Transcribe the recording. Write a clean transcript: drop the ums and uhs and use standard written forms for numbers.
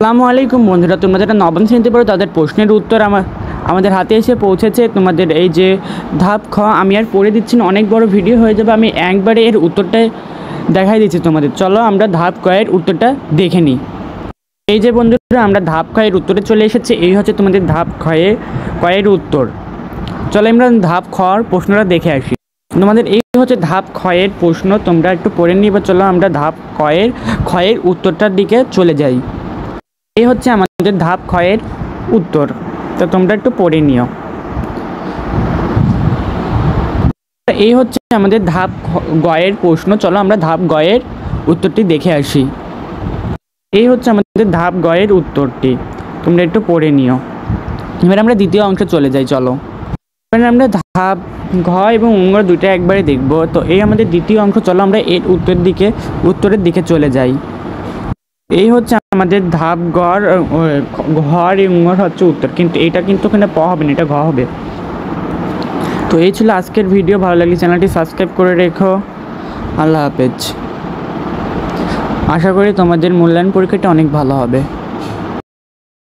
আসসালামু আলাইকুম বন্ধুরা, তোমরা যারা নবম শ্রেণীতে পড়ো তাদের প্রশ্নের উত্তর আমাদের হাতে এসে পৌঁছেছে। তোমাদের এই যে ধাপ খ আমি আর পড়ে দিচ্ছি না, অনেক বড় ভিডিও হয়ে যাবে। আমি একবারে এর উত্তরটা দেখাই দিচ্ছি তোমাদের। চলো আমরা ধাপ ক এর উত্তরটা দেখে নিই। এই যে বন্ধুরা, আমরা ধাপ খ এর উত্তরে চলে এসেছে। এই হচ্ছে তোমাদের ধাপ ক এর উত্তর। চলো আমরা ধাপ খর প্রশ্নটা দেখে আসি। তোমাদের এই হচ্ছে ধাপ খ এর প্রশ্ন, তোমরা একটু পড়ে নিয়ে। চলো আমরা ধাপ খ এর উত্তরটার দিকে চলে যাই। এই হচ্ছে আমাদের ধাপ খ এর উত্তর, তো তোমরা একটু পড়ে নিও। এই হচ্ছে আমাদের ধাপ গ এর প্রশ্ন। চলো আমরা ধাপ গ এর উত্তরটি দেখে আসি। এই হচ্ছে আমাদের ধাপ গ এর উত্তরটি, তোমরা একটু পড়ে নিও। এবার আমরা দ্বিতীয় অংশে চলে যাই। চলো এবার আমরা ধাপ ঘ এবং উঙ্গর দুইটা একবারে দেখব। তো এই আমাদের দ্বিতীয় অংশ। চলো আমরা এর উত্তরের দিকে চলে যাই। এই হচ্ছে আমাদের ধাপ ঘর উঙ্গর হচ্ছে উত্তর, কিন্তু এটা কিন্তু ওখানে প হবে না, এটা ঘ হবে। তো এই ছিল আজকের ভিডিও। ভালো লাগলে চ্যানেলটি সাবস্ক্রাইব করে রেখো। আল্লাহ হাফেজ। আশা করি তোমাদের মূল্যায়ন পরীক্ষাটা অনেক ভালো হবে।